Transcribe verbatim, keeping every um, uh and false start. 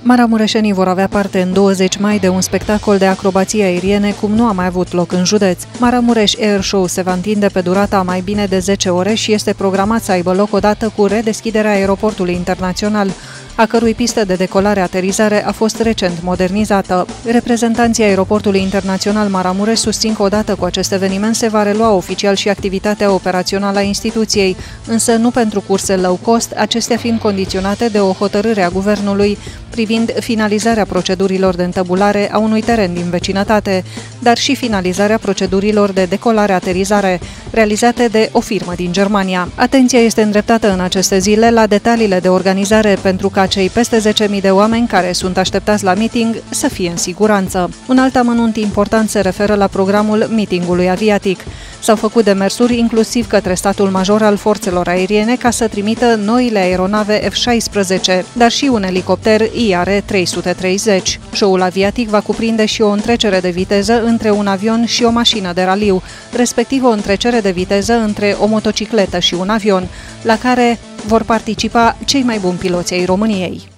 Maramureșenii vor avea parte în douăzeci mai de un spectacol de acrobații aeriene cum nu a mai avut loc în județ. Maramureș Air Show se va întinde pe durata a mai bine de zece ore și este programat să aibă loc odată cu redeschiderea aeroportului internațional, a cărui pistă de decolare-aterizare a fost recent modernizată. Reprezentanții aeroportului internațional Maramureș susțin că odată cu acest eveniment se va relua oficial și activitatea operațională a instituției, însă nu pentru curse low cost, acestea fiind condiționate de o hotărâre a guvernului privind finalizarea procedurilor de întăbulare a unui teren din vecinătate, dar și finalizarea procedurilor de decolare-aterizare, realizate de o firmă din Germania. Atenția este îndreptată în aceste zile la detaliile de organizare pentru ca cei peste zece mii de oameni care sunt așteptați la meeting să fie în siguranță. Un alt amănunt important se referă la programul meetingului aviatic. S-au făcut demersuri inclusiv către statul major al forțelor aeriene ca să trimită noile aeronave F șaisprezece, dar și un elicopter I R trei sute treizeci. Show-ul aviatic va cuprinde și o întrecere de viteză între un avion și o mașină de raliu, respectiv o întrecere de viteză între o motocicletă și un avion, la care vor participa cei mai buni piloți ai României.